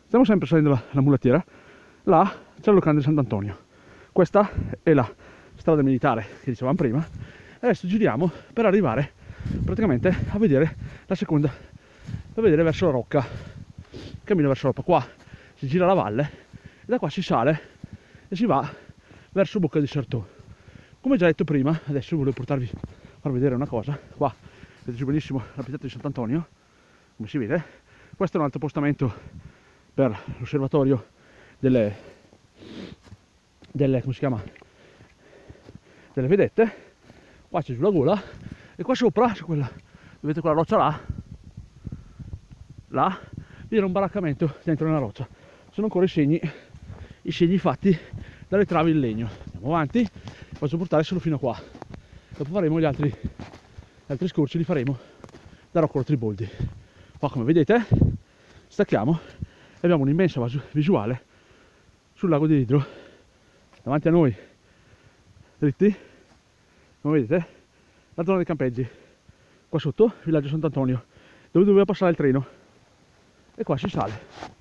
Stiamo sempre salendo la mulettiera. Là c'è il locale di Sant'Antonio. Questa è la strada militare che dicevamo prima. Adesso giriamo per arrivare praticamente a vedere la seconda, a vedere verso la Rocca. Cammino verso la Rocca. Qua si gira la valle e da qua si sale e si va verso Bocca di Certò. Come già detto prima, adesso volevo far vedere una cosa. Qua vedete benissimo la piazzetta di Sant'Antonio, come si vede. Questo è un altro postamento per l'osservatorio delle come si chiama, delle vedette. Qua c'è giù la gola e qua sopra c'è quella, vedete quella roccia là lì era un baraccamento dentro una roccia. Sono ancora i segni fatti dalle travi in legno. Andiamo avanti, faccio portare solo fino a qua, dopo faremo gli altri scorci, li faremo da Roccolo Triboldi. Qua come vedete stacchiamo e abbiamo un'immensa visuale sul lago di Ridro davanti a noi, dritti, come vedete, la zona dei campeggi. Qua sotto villaggio Sant'Antonio, dove doveva passare il treno, e qua si sale.